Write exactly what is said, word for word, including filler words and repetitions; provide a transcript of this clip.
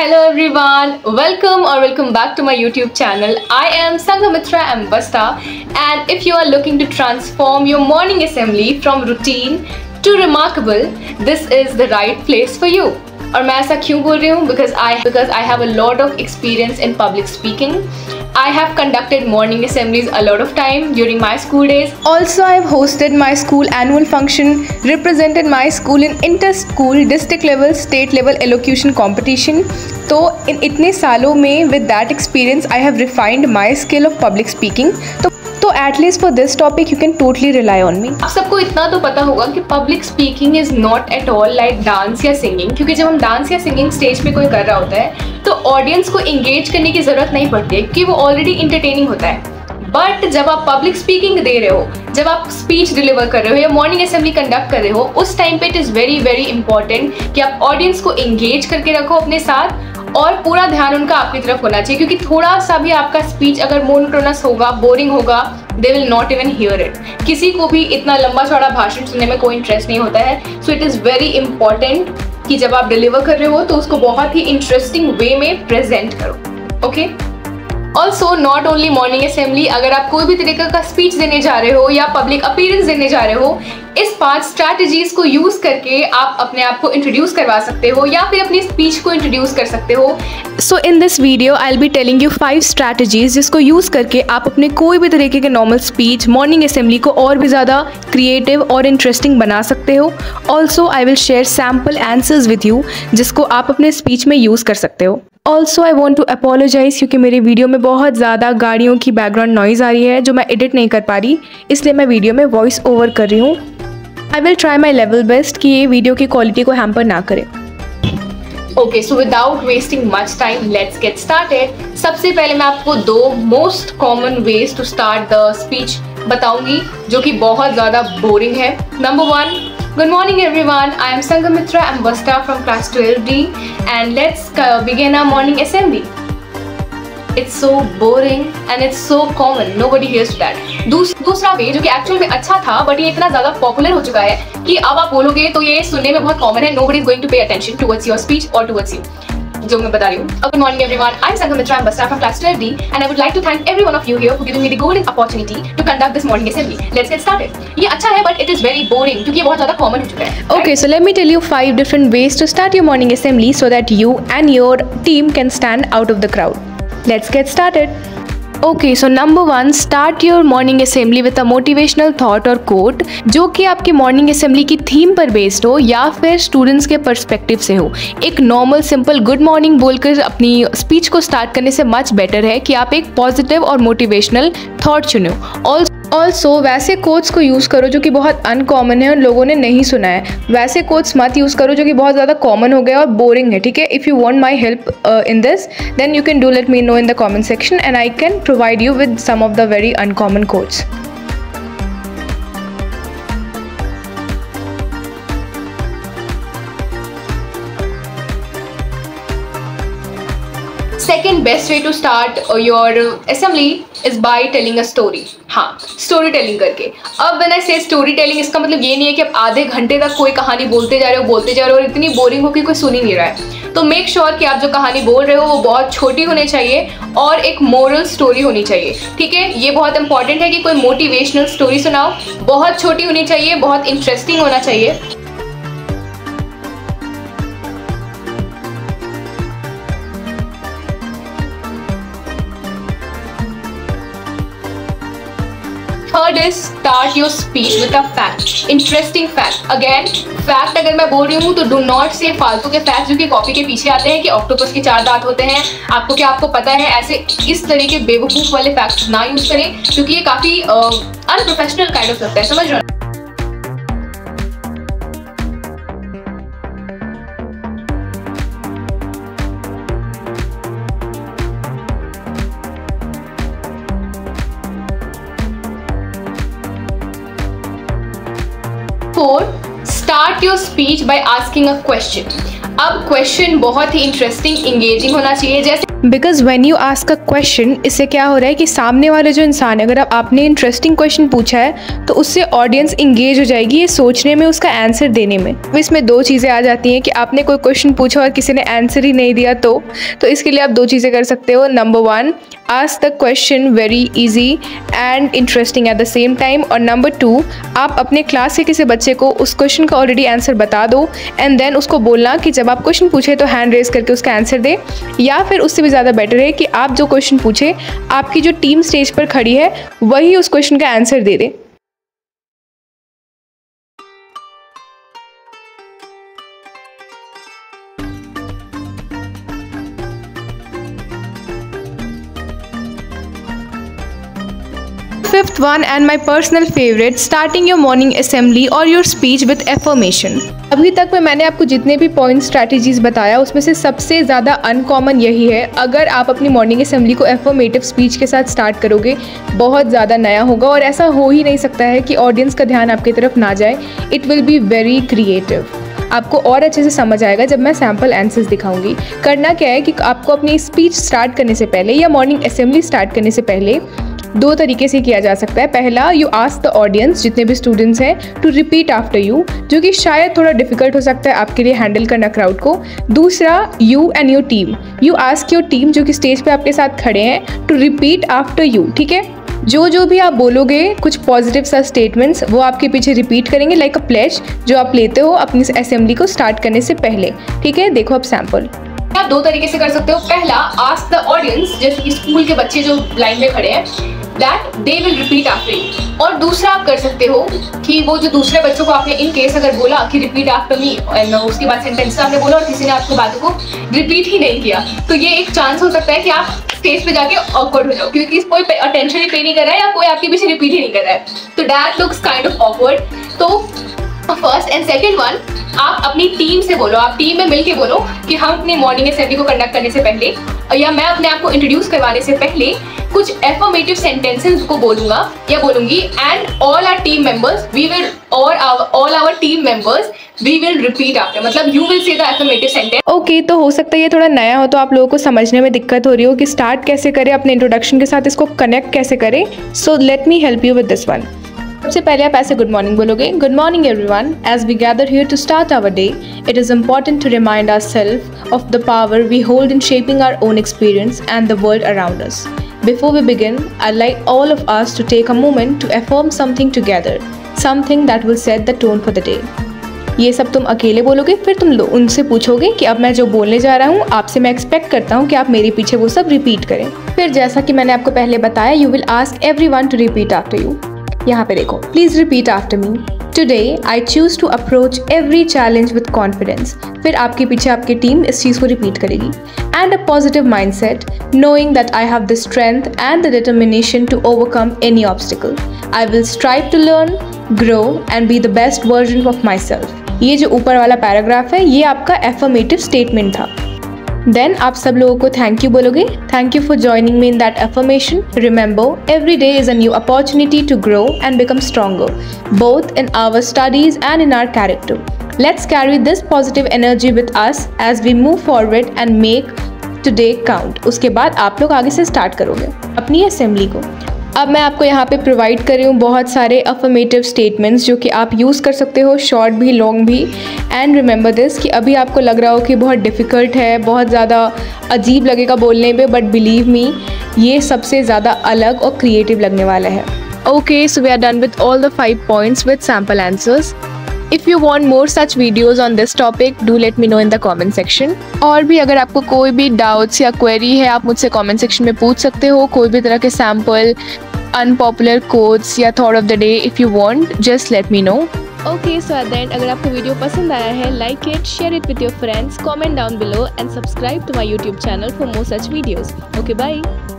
Hello everyone, welcome or welcome back to my YouTube channel. I am Sanghamitra Ambasta, and if you are looking to transform your morning assembly from routine to remarkable, this is the right place for you. और मैं ऐसा क्यों बोल रही हूँ? Because I because I have a lot of experience in public speaking. I have conducted morning assemblies a lot of time during my school days. Also, I have hosted my school annual function, represented my school in inter-school, district level, state level elocution competition. तो इन इतने सालों में with that experience, I have refined my skill of public speaking. तो तो at least for this topic you can totally rely on me. आप सबको इतना तो पता होगा कि public speaking is not at all like dance या सिंगिंग, क्योंकि जब हम डांस या सिंगिंग स्टेज पे कोई कर रहा होता है तो ऑडियंस को इंगेज करने की जरूरत नहीं पड़ती है क्योंकि वो ऑलरेडी इंटरटेनिंग होता है। बट जब आप पब्लिक स्पीकिंग दे रहे हो, जब आप स्पीच डिलीवर कर रहे हो या मॉर्निंग असेंबली कंडक्ट कर रहे हो, उस टाइम पे it is very very important कि आप ऑडियंस को इंगेज करके रखो अपने साथ और पूरा ध्यान उनका आपकी तरफ होना चाहिए, क्योंकि थोड़ा सा भी आपका स्पीच अगर मोनोटोनस होगा, बोरिंग होगा, they will not even hear it. किसी को भी इतना लंबा चौड़ा भाषण सुनने में कोई इंटरेस्ट नहीं होता है। So it is very important कि जब आप डिलीवर कर रहे हो तो उसको बहुत ही इंटरेस्टिंग वे में प्रेजेंट करो। Okay, also not only morning assembly, अगर आप कोई भी तरीके का स्पीच देने जा रहे हो या पब्लिक अपीयरेंस देने जा रहे हो, इस पांच स्ट्रैटेजीज को यूज करके आप अपने आप को इंट्रोड्यूस करवा सकते हो या फिर अपनी स्पीच को इंट्रोड्यूस कर सकते हो। So in this video I will be telling you five strategies जिसको यूज करके आप अपने कोई भी तरीके के नॉर्मल स्पीच, मॉर्निंग असेंबली को और भी ज़्यादा क्रिएटिव और इंटरेस्टिंग बना सकते हो। Also I will share sample answers with you जिसको आप अपने स्पीच में यूज़ कर सकते हो। Also I want to apologize क्योंकि मेरे वीडियो में बहुत ज़्यादा गाड़ियों की बैकग्राउंड नॉइज़ आ रही है जो मैं एडिट नहीं कर पा रही, इसलिए मैं वीडियो में वॉइस ओवर कर रही हूँ। I will try my level best कि ये वीडियो की क्वालिटी को हैम्पर ना करे। Okay, so without wasting much time let's get started. सबसे पहले मैं आपको दो most common ways to start the speech बताऊंगी जो कि बहुत ज़्यादा बोरिंग है। Number one, good morning everyone, I am Sanghamitra Ambasta from class twelve D and let's uh, begin our morning assembly. It's so boring and it's so common, nobody hears to that. दूस, दूसरा वे जो कि actual में अच्छा था but ये इतना ज़्यादा पॉपुलर हो चुका है कि अब आप बोलोगे तो ये सुनने में बहुत कॉमन है। Nobody is going to pay attention towards your speech or towards you. जो मैं बता रही हूँ। Good morning everyone, I am Sanghamitra Ambasta from class twelve D and I would like to thank every one of you here for giving me the golden opportunity to conduct this morning assembly. Let's get started. ये अच्छा है but it is very boring क्योंकि ये बहुत ज़्यादा common हो चुका है। Okay, so let me tell you five different ways to start your morning assembly so that you and your team can stand out of the crowd. Let's get started. Okay, so number one, start your morning assembly with a motivational thought or quote जो कि आपकी morning assembly की theme पर based हो या फिर students के perspective से हो। एक नॉर्मल सिंपल गुड मॉर्निंग बोलकर अपनी स्पीच को स्टार्ट करने से मच बेटर है कि आप एक पॉजिटिव और मोटिवेशनल थॉट चुनो। ऑल ऑल्सो वैसे कोट्स को यूज़ करो जो कि बहुत अनकॉमन है और लोगों ने नहीं सुना है। वैसे कोट्स मत यूज़ करो जो कि बहुत ज़्यादा कॉमन हो गया और बोरिंग है। ठीक है, if you want my help in this then you can do let me know in the comment section and I can provide you with some of the very uncommon quotes. Second best way to start your assembly is by telling a story. हाँ, story telling करके। अब when I say story telling, इसका मतलब ये नहीं है कि आप आधे घंटे तक कोई कहानी बोलते जा रहे हो बोलते जा रहे हो और इतनी बोरिंग हो कि कोई सुन ही नहीं रहा है। तो मेक श्योर कि आप जो कहानी बोल रहे हो वो बहुत छोटी होनी चाहिए और एक मोरल स्टोरी होनी चाहिए। ठीक है, ये बहुत इंपॉर्टेंट है कि कोई मोटिवेशनल स्टोरी सुनाओ, बहुत छोटी होनी चाहिए, बहुत इंटरेस्टिंग होना चाहिए। Third is start your speech with a fact, interesting fact. Again, fact अगर मैं बोल रही हूँ तो do not say फालतू के facts जो कि कॉपी के पीछे आते हैं कि ऑक्टोपस के चार दांत होते हैं, आपको क्या आपको पता है, ऐसे इस तरह के बेवकूफ़ वाले facts ना यूज़ करें क्योंकि ये काफ़ी अनप्रोफेशनल काइंड ऑफ लगता है। समझ रहे हो? Four, start your speech by asking a question. अब क्वेश्चन बहुत ही इंटरेस्टिंग, इंगेजिंग होना चाहिए। जैसे because when you ask a question, इससे क्या हो रहा है कि सामने वाले जो इंसान है, अगर आप आपने इंटरेस्टिंग क्वेश्चन पूछा है तो उससे ऑडियंस इंगेज हो जाएगी ये सोचने में, उसका आंसर देने में। तो इसमें दो चीज़ें आ जाती हैं कि आपने कोई क्वेश्चन पूछा और किसी ने आंसर ही नहीं दिया तो तो इसके लिए आप दो चीज़ें कर सकते हो। Number one, ask the question very easy and interesting at the same time, और नंबर टू, आप अपने क्लास के किसी बच्चे को उस क्वेश्चन का ऑलरेडी आंसर बता दो एंड देन उसको बोलना कि जब आप क्वेश्चन पूछे तो हैंड रेज करके उसका आंसर दे, या फिर उससे भी ज़्यादा बेटर है कि आप जो क्वेश्चन पूछे आपकी जो टीम स्टेज पर खड़ी है वही उस क्वेश्चन का आंसर दे दे। Fifth one and my personal favorite, starting your morning assembly or your speech with affirmation। अभी तक में मैंने आपको जितने भी पॉइंट स्ट्रैटेजीज बताया उसमें से सबसे ज़्यादा अनकॉमन यही है। अगर आप अपनी मॉर्निंग असेंबली को एफर्मेटिव स्पीच के साथ स्टार्ट करोगे बहुत ज़्यादा नया होगा, और ऐसा हो ही नहीं सकता है कि ऑडियंस का ध्यान आपकी तरफ ना जाए। It will be very creative. आपको और अच्छे से समझ आएगा जब मैं सैम्पल आंसर्स दिखाऊंगी। करना क्या है कि आपको अपनी स्पीच स्टार्ट करने से पहले या मॉर्निंग असेंबली स्टार्ट करने से पहले दो तरीके से किया जा सकता है। पहला, यू आस्क द ऑडियंस, जितने भी स्टूडेंट्स हैं, टू रिपीट आफ्टर यू, जो कि शायद थोड़ा डिफिकल्ट हो सकता है आपके लिए हैंडल करना क्राउड को। दूसरा, you and your team, you ask your team जो कि स्टेज पे आपके साथ खड़े हैं टू रिपीट आफ्टर यू। ठीक है, जो जो भी आप बोलोगे कुछ पॉजिटिव सा स्टेटमेंट्स वो आपके पीछे रिपीट करेंगे, लाइक अ प्लेज जो आप लेते हो अपनी असेंबली को स्टार्ट करने से पहले। ठीक है, देखो अब सैम्पल। आप दो तरीके से कर सकते हो। पहला, आस्क द ऑडियंस, जैसे कि स्कूल के बच्चे जो लाइन में खड़े हैं, that they will repeat after you. और दूसरा आप कर सकते हो कि वो जो दूसरे बच्चों को आपने इन केस अगर बोला कि रिपीट आफ्टर मी, एंड उसके बाद सेंटेंस आपने बोला और किसी ने आपको बातों को रिपीट ही नहीं किया, तो ये एक चांस हो सकता है कि आप स्टेज पे जाके ऑकवर्ड हो जाओ, क्योंकि कोई अटेंशन ही पे नहीं कर रहा है या कोई आपके पीछे रिपीट ही नहीं कर रहा है, तो that looks kind of awkward. तो फर्स्ट एंड सेकंड वन, आप अपनी टीम से बोलो, आप टीम में मिलके बोलो कि हम अपनी मॉर्निंग असेंबली को कंडक्ट करने से पहले, या मैं अपने आप को इंट्रोड्यूस करवाने से पहले कुछ एफर्मेटिव सेंटेंसेस को बोलूंगा या बोलूंगी, and all our team members we will और all our team members we will repeat after, मतलब you will say the affirmative sentence. Okay, तो हो सकता है ये थोड़ा नया हो तो आप लोगों को समझने में दिक्कत हो रही हो कि स्टार्ट कैसे करें, अपने इंट्रोडक्शन के साथ इसको कनेक्ट कैसे करें। So let me help you with this one. सबसे पहले आप ऐसे गुड मॉर्निंग बोलोगे, good morning everyone, as we gather here to start our day, it is important to remind ourself of the power we hold in shaping our own experience and the world around us. Before we begin, I'd like all of us to take a moment to affirm something together, something that will set the tone for the day. ये सब तुम अकेले बोलोगे, फिर तुम लोग उनसे पूछोगे कि अब मैं जो बोलने जा रहा हूँ आपसे मैं एक्सपेक्ट करता हूँ कि आप मेरे पीछे वो सब रिपीट करें। फिर जैसा कि मैंने आपको पहले बताया, you will ask everyone to repeat after you. यहाँ पे देखो, please repeat after me, today I choose to approach every challenge with confidence. फिर आपके पीछे आपकी टीम इस चीज़ को रिपीट करेगी। And a positive mindset, knowing that I have the strength and the determination to overcome any obstacle. I will strive to learn, grow and be the best version of myself. ये जो ऊपर वाला paragraph है ये आपका affirmative statement था। Then आप सब लोगों को थैंक यू बोलोगे, thank you for joining me in that affirmation. Remember, every day is a new opportunity to grow and become stronger, both in our studies and in our character. Let's carry this positive energy with us as we move forward and make today count. उसके बाद आप लोग आगे से start करोगे अपनी assembly को। अब मैं आपको यहाँ पे प्रोवाइड कर रही हूँ बहुत सारे अफर्मेटिव स्टेटमेंट्स जो कि आप यूज़ कर सकते हो, शॉर्ट भी लॉन्ग भी। एंड रिमेंबर दिस कि अभी आपको लग रहा हो कि बहुत डिफ़िकल्ट है, बहुत ज़्यादा अजीब लगेगा बोलने पे, बट बिलीव मी ये सबसे ज़्यादा अलग और क्रिएटिव लगने वाला है। Okay, so we are done with all the five points with sample answers. If you want more such videos on this topic, do let me know in the comment section. और भी अगर आपको कोई भी doubts या query है आप मुझसे comment section में पूछ सकते हो। कोई भी तरह के sample, unpopular quotes या thought of the day if you want, just let me know. Okay, so at the end अगर आपको वीडियो पसंद आया है, like it, share it with your friends, comment down below and subscribe to my YouTube channel for more such videos. Okay, bye.